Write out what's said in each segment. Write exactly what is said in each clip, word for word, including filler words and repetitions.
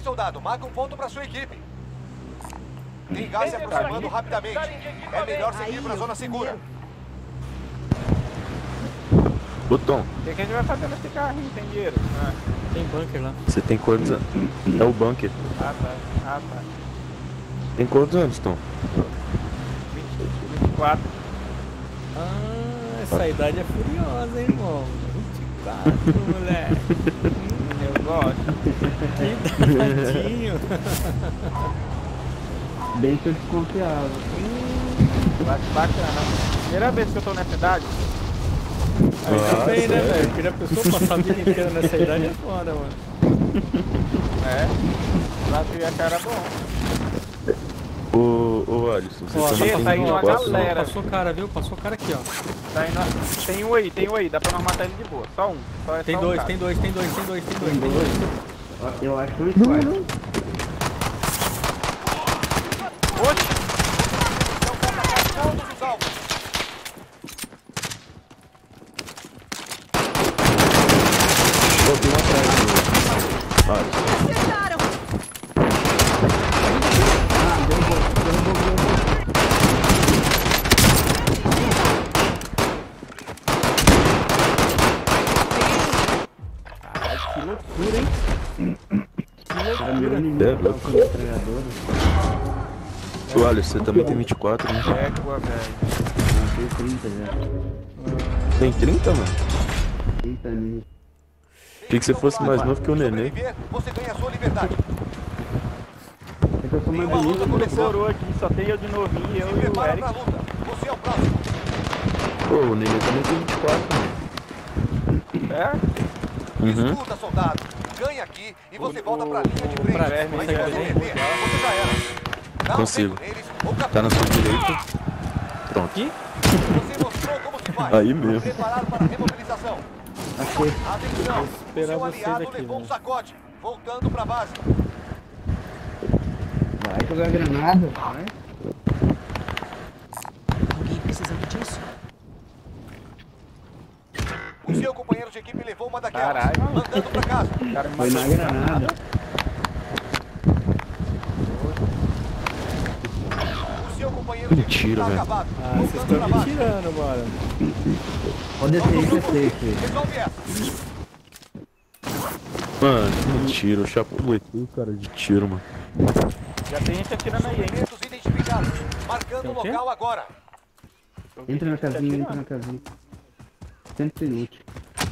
soldado. Marca um ponto pra sua equipe. Tem gás se aproximando rapidamente. É melhor seguir pra zona segura. Botão. O que, que a gente vai fazer nesse carrinho? Tem dinheiro? Ah. Tem bunker lá. Você tem quantos anos? É o bunker. Ah, tá. Ah, tá. Tem quantos anos, Tom? vinte, vinte e quatro. Ah, essa idade é furiosa, hein, irmão? vinte e quatro, moleque. Hum, Eu gosto. Que danadinho. Bem que eu desconfiava. Eu acho bacana. Primeira vez que eu tô nessa idade. Aí Ah, também, né, sério? velho? Queria a pessoa passar a vida inteira nessa idade é foda, mano. É. Eu acho que ia achar era bom. Ô, ô Alisson, você Ó, também tá tem aí vinte e uma quatro, galera. não? Passou cara, viu? Passou cara aqui, ó. Tá indo... Tem um aí, tem um aí. Dá pra nós matar ele de boa. Só um. Só é Tem só dois, um tem dois, tem dois, tem dois, tem dois, Tem tem dois. dois. Eu acho que um squad. Oxe! Então vamos atacar todos os alvos. Pô, tem um atrás do Alisson. Acertaram! Ah, derrubou, derrubou, derrubou. Caralho, que loucura, hein? Era meu É, inimigo, louco. com metralhadora. Ô Alisson, você também tem vinte e quatro, né? Égua, velho. Ah, tem trinta já. Tem trinta, mano? trinta mil. Achei que você fosse mais novo que o Nenê. Sobreviver, você ganha a sua liberdade. É que eu sou Tem mais uma luta bonito. começando. Coroa aqui, só tem eu de novinho, Se eu e o prepara Eric. pra luta. Você é o próximo. Pô, o Nenê também tem vinte e quatro, mano. É? Uhum. Escuta, soldado. Ganha aqui e você volta pra linha de o frente. Prazer, Mas se consegue você ver? perder, você já era. Dá um Consigo. bico neles ou captura. Tá na sua direita. Pronto. Aqui? Você mostrou como se faz. Aí mesmo. Preparado para a remobilização. Achei. Atenção. O esperar seu vocês aliado aqui, levou um né? sacode. Voltando pra base. Vai jogar granada. Vai. Alguém precisando disso? O seu companheiro de equipe levou uma daquelas. Caralho. Mandando pra casa. O cara me Foi matou. na granada. O seu companheiro de equipe Mentira, tá velho. acabado. Ah, vocês Voltando estão pra me base. tirando, mano. Pode descer aí que é safe. Resolve essa. Mano, que mentira. Eu chapulei o cara de tiro, mano. Já tem gente atirando aí, hein? Suspeitos identificados. Marcando Tem o o quê? local agora. Entra na casinha, entra na casinha. Sempre tem loot.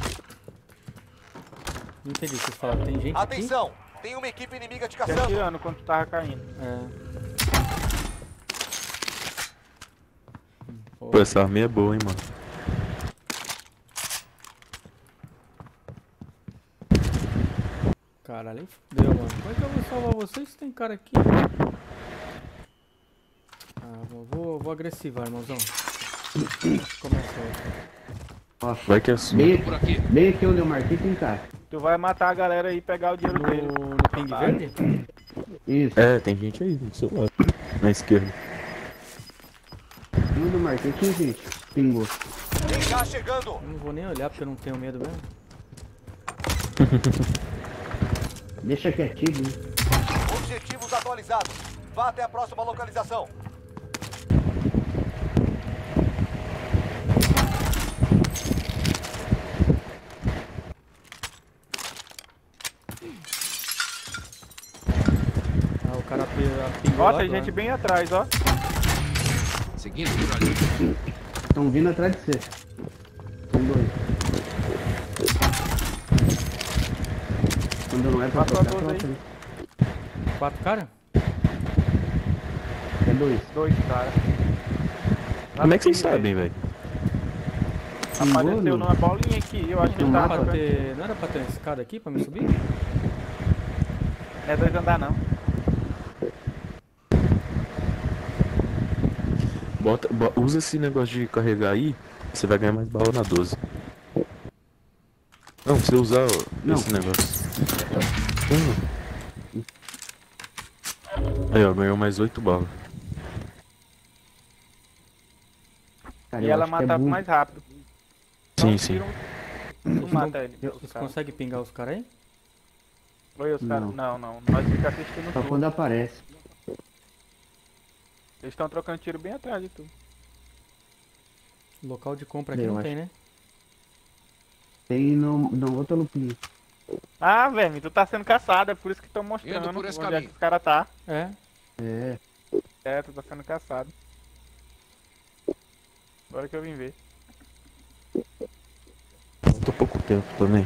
Não entendi o que vocês falaram. Tem gente aqui? Atenção. Tem uma equipe inimiga te Te caçando. atirando quando tu tava caindo. É. Pô, Pô, essa arma é boa, hein, mano. caralho, aí fudeu, mano. Como é que eu vou salvar vocês se tem cara aqui? Ah, vou, vou, vou agressivar, irmãozão. Começou. Ó, Vai que é sua. bem aqui, bem aqui onde eu marquei tem cara. Tu vai matar a galera aí e pegar o dinheiro dele. No, no ping verde? Isso. É, tem gente aí do seu lado. Na esquerda. Onde eu marquei tinha gente. Pingou. Tem gás chegando. Eu não vou nem olhar porque eu não tenho medo mesmo. Deixa quietinho. Né? Objetivos atualizados. Vá até a próxima localização. Ah, o cara pi- pingou Ó, lá tem agora. gente bem atrás, ó. Seguindo por ali. Estão vindo atrás de você. Tem dois. Quando não é pra Passou tocar, dois aí. troca. Quatro cara? É dois. Dois, cara. Como é que vocês sabem, velho? Apareceu Pingou, numa bolinha aqui, eu acho que No ele Não, tá mapa? pra atacando. ter... não era pra ter uma escada aqui pra me subir? Não é dois andar não. Bota, bo- usa esse negócio de carregar aí, você vai ganhar mais bala na doze. Não, você usar ó, Não. esse negócio. Hum. Aí, ó, ganhou mais oito balas. Cara, E eu ela acho que é matava burro. mais rápido. Sim, Não, sim. tira um- Não mata ele. Vocês conseguem pingar os caras aí? Oi, os caras. Não. Não, não. Nós ficamos assistindo Só tudo. quando aparece. Eles estão trocando tiro bem atrás de tu. Local de compra aqui Eu não acho. tem, né? Tem no, no outro lupinho. Ah, velho, tu tá sendo caçado, é por isso que estão mostrando Indo por esse onde é caminho. que os caras tá. É. É. É, tu tá sendo caçado. Agora que eu vim ver. Tô pouco tempo também.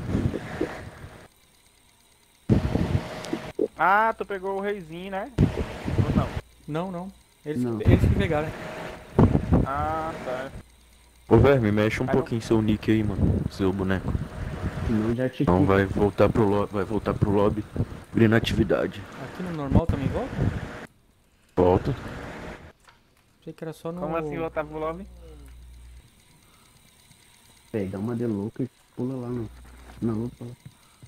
Ah, tu pegou o reizinho, né? Ou não? Não, não. Eles, Não. eles que pegaram. Ah, tá. Ô, Verme, mexe um Ah, não. pouquinho seu nick aí, mano. Seu boneco. Senão já te Então quita. vai voltar pro lobby. Vai voltar pro lobby. Vir na atividade. Aqui no normal também volta? Volta. Achei que era só no... Como assim voltar pro lobby? Véi, dá uma de louca e pula lá no, na lupa. lá.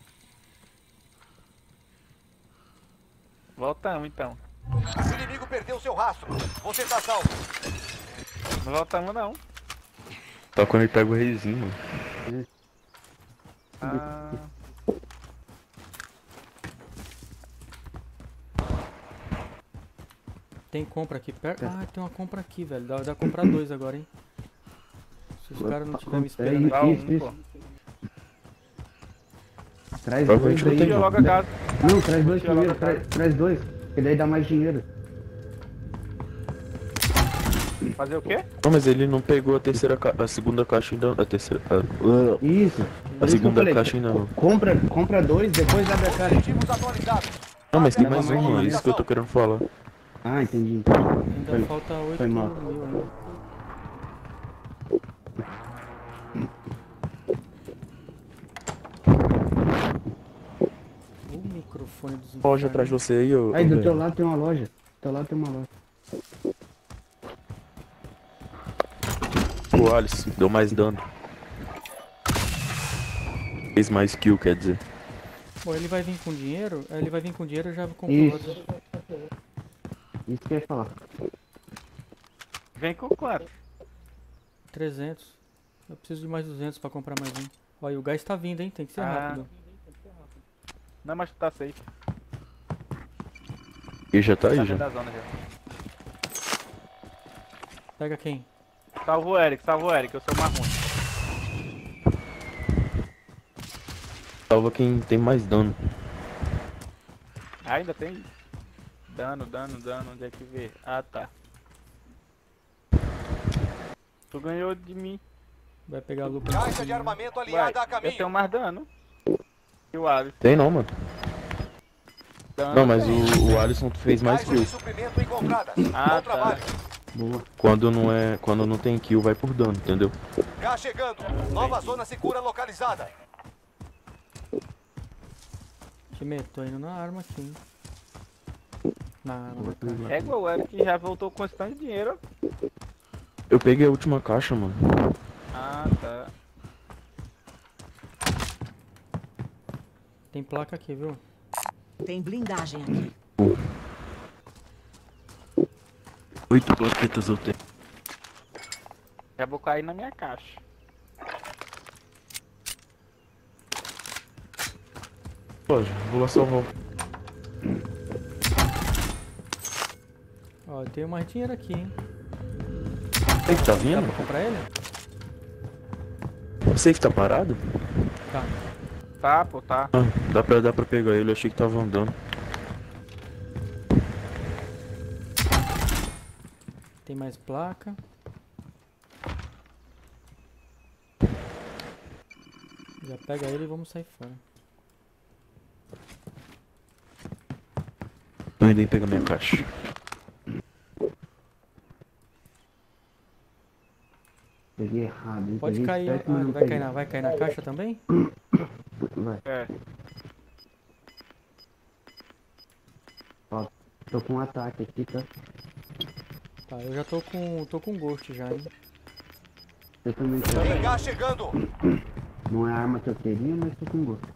Voltamos então. O inimigo perdeu seu rastro. Você tá salvo. Não voltamos não. Tá quando ele pega o reizinho, mano. Ah, Tem compra aqui perto? Ah, tem uma compra aqui, velho. Dá, dá pra comprar dois agora, hein? Se os caras não estiverem me esperando Isso, dá aqui. isso, um, isso. pô. Traz Provavelmente dois não aí. tem Tira logo a casa. Não, traz dois Tira primeiro. logo a casa. Traz, traz dois. Que daí dá mais dinheiro. Fazer o quê? Não, mas ele não pegou a terceira ca... a segunda caixa ainda. A terceira. A, Isso. a segunda caixa ainda não. Compra, compra dois, depois abre a caixa. Objetivos atualizados. Não, mas tem Dá mais mais uma, é dinheiro. isso que eu tô querendo falar. Ah, entendi. Ainda Foi- falta oito foi mal. mil ainda. O microfone dos Loja atrás de você aí, ô. Aí ô, do velho. teu lado tem uma loja. Do teu lado tem uma loja. O Alice deu mais dano. Fez mais kill, quer dizer. Bom, ele vai vir com dinheiro, aí ele vai vir com dinheiro, eu já compro Isso. outro. Isso que eu ia falar. Vem com quanto? trezentos. Eu preciso de mais duzentos pra comprar mais um. Olha, o gás tá vindo, hein? Tem que ser Ah. rápido. Não, mas tu tá safe. E já tá Tá aí, dentro já. da zona já. Pega quem? Salva o Eric, salva o Eric, eu sou o mais ruim. Salva quem tem mais dano. Ah, ainda tem isso. Dano, dano, dano, onde é que vê? Ah, tá. Tu ganhou de mim. Vai pegar a lupa. Caixa de armamento Ué, aliada a eu tenho caminho. mais dano. E o Alisson. Tem não, mano. Dano. Não, mas o, o Alisson fez mais Caixa de kill. suprimento encontrada. Ah, Bom trabalho. Boa. Quando não é. Quando não tem kill, vai por dano, entendeu? Gás chegando. Nova zona segura localizada. Time, tô indo na arma aqui, hein? Na arma. É igual o Eric já voltou com esse tanto de dinheiro. Eu peguei a última caixa, mano. Ah, tá. Tem placa aqui, viu? Tem blindagem aqui. Oito plaquetas eu tenho. Já vou cair na minha caixa. Loja, vou lá salvar. Ó, eu tenho mais dinheiro aqui, hein? Você que tá Dá vindo? pra comprar ele? Você que tá parado? Tá. Tá, pô, tá. Ah, dá pra, dá pra pegar ele, eu achei que tava andando. Tem mais placa. Já pega ele e vamos sair fora. Tô indo aí pegar minha caixa. Peguei errado. hein? Pode Peguei cair, certo, ah, mas ele não vai cair, peguei. na, vai cair na caixa também? Vai. É. Tô com um ataque aqui, tá? Tá, eu já tô com. tô com ghost já, hein? Eu também Tem quero. gás chegando. Não é a arma que eu queria, mas tô com gosto.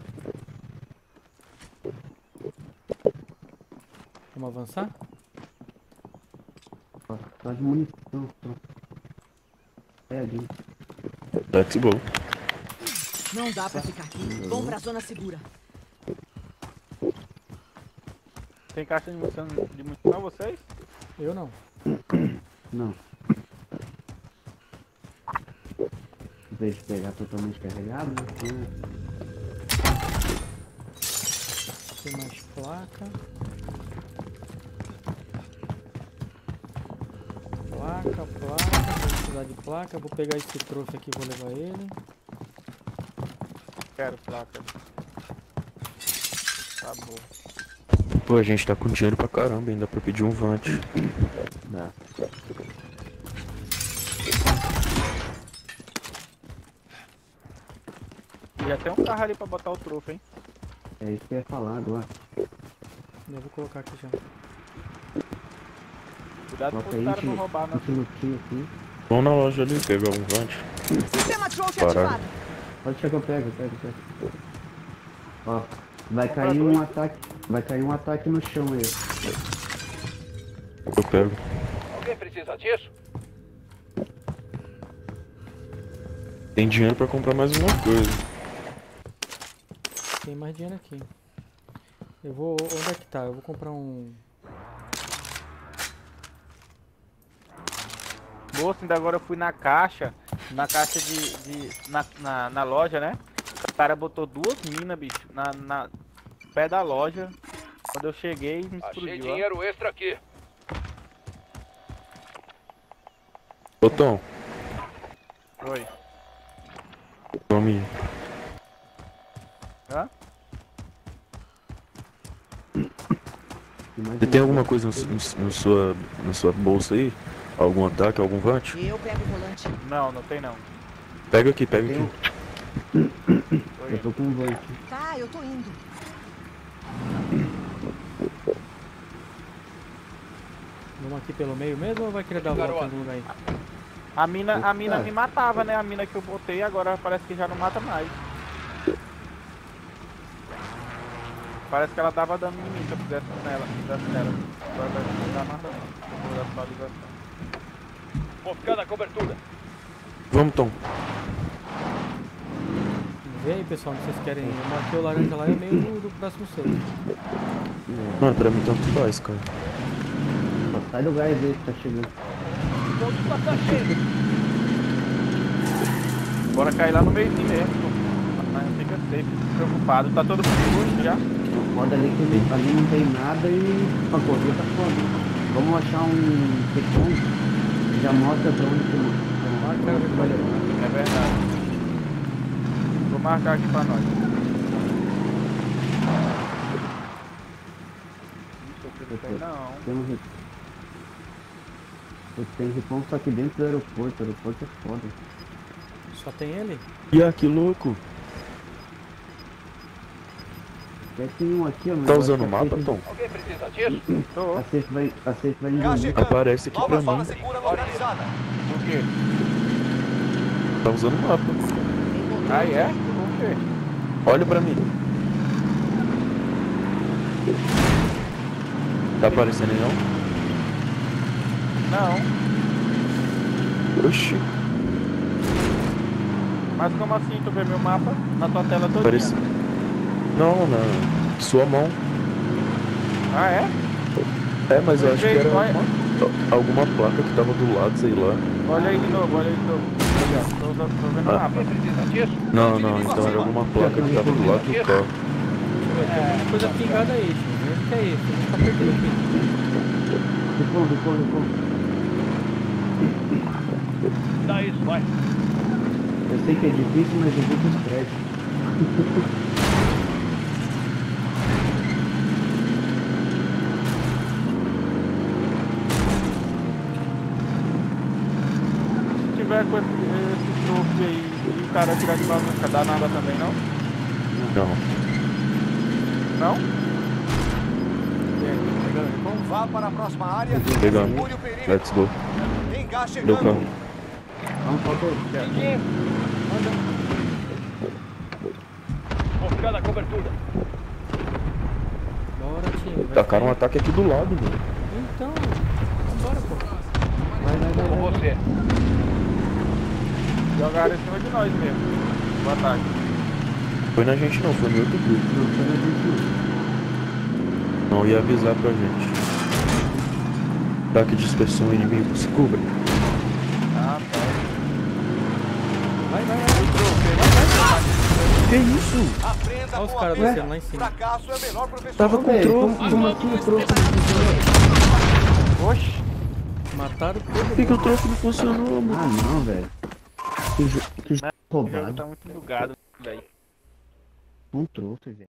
Vamos avançar? Ó, só de munição. Só. É, ali. Let's go. Não dá pra ficar aqui. Vamos pra zona segura. Tem caixa de munição de munição vocês? Eu não. Não. Em vez de pegar totalmente carregado, né? Tem mais placa. Placa, placa, vou precisar de placa. Vou pegar esse trouxa aqui e vou levar ele. Quero placa. Tá bom. Pô, a gente tá com dinheiro pra caramba, ainda pra pedir um vante. Dá. E já tem um carro ali pra botar o troféu, hein? É isso que eu ia falar agora. Eu vou colocar aqui já. Cuidado Bota com aí, os caras não tira- roubar, né? tira o tio aqui. Vamos na loja ali pegar um vante. Sistema trophy Parado. ativado. Pode chegar, eu pego, pego, pego. Ó, vai cair um ataque. Vai cair um ataque no chão aí. Eu pego. Alguém precisa disso? Tem dinheiro pra comprar mais uma coisa. Tem mais dinheiro aqui. Eu vou... Onde é que tá? Eu vou comprar um... Moço, ainda agora eu fui na caixa. Na caixa de... de na, na, na loja, né? O cara botou duas minas, bicho. Na, na... Pé da loja. Quando eu cheguei, me Achei explodiu, ó. dinheiro extra aqui. Ô Tom, Oi. tome. Hã? Você tem alguma coisa no, no, no sua, na sua bolsa aí? Algum ataque, algum vante? Eu pego o volante. Não, não tem não. Pega aqui, pega Tem. aqui. Eu tô com um vante. Tá, eu tô indo. Vamos aqui pelo meio mesmo ou vai querer dar a volta em algum lugar aí? A mina, a mina Cara. me matava, né? A mina que eu botei agora parece que já não mata mais. Parece que ela dava dano em mim se eu fizesse nela, fizesse nela. Agora vai não dar mais dano. Vou dar atualização. Vou ficar na cobertura. Vamos, Tom. Vê aí, pessoal, se vocês querem. Eu marquei o laranja lá e o meio do, do próximo seio. Mano, pra mim tanto faz, cara. Só sai do gás aí que tá chegando. Bora cair lá no meio mesmo. Mas não fica safe, preocupado. Tá todo mundo já. Foda ali que ali- ali não tem nada e a corrida tá foda. Vamos achar um pequeno. Já mostra pra onde que Marca, pra onde que vai levar. É verdade. Vou marcar aqui pra nós. Isso, eu não sei não. Tem um re- Tem responsa aqui dentro do aeroporto. O aeroporto é foda. Só tem ele? Ih, que louco. Até tem um aqui, ó. mas Tá eu usando o acho que a mapa, safe- Tom? Alguém precisa disso? Tô. A safe vai, a safe vai Já envolver. chegando. Aparece aqui Nova pra zona mim. segura localizada. Por quê? Tá usando o mapa. Ah, é? Por quê? Olha pra mim. Tá aparecendo aí Não. não? Oxi, Mas como assim tu vê meu mapa na tua tela toda? aparece. Não, na sua mão. Ah, é? É, mas eu acho que era Olha- alguma, alguma placa que tava do lado, sei lá. Olha aí de novo, olha aí de novo. Olha, tô, tô, tô vendo o Ah. mapa. Precisa disso? Não, não, então era alguma placa que tava do lado do carro. Tem uma coisa pingada aí, tio. Vê o que é isso. A gente tá perdendo aqui. Recon, recon, recon. Dá isso, vai. Eu sei que é difícil, mas eu vou com estresse. Se tiver com esse, esse truque aí e o cara tirar de bagunça, dá nada também, não? Não. Não? E aí, pegando recon? Vá para a próxima área. Pegando. Segure o perímetro. Let's go. Tem gás Deu chegando. carro. Vamos, falta aí. Vou ficar na cobertura. Bora, time. vai Tacaram um sair. ataque aqui do lado, mano. Então, vambora, pô. Vai, vai, vai, Com vai. você. Jogaram em cima de nós mesmo. Boa tarde. Foi na gente não, foi no outro grupo. Não, foi na gente não. Não ia avisar pra gente. Ataque de dispersão inimigo, se cubra. Ah, tá. Vai, vai, vai. Que isso? Aprenda Olha os com caras a vida. descendo lá em cima. Fracasso é o melhor professor. Tava Ô, com velho, troco. como, como assim o troco não funcionou? Oxi. Mataram Por todo que, que o mundo. troco não funcionou, mano? Ah, não, velho. Que jo- que jogo O jogo roubado. tá muito bugado, velho. Um troco, velho.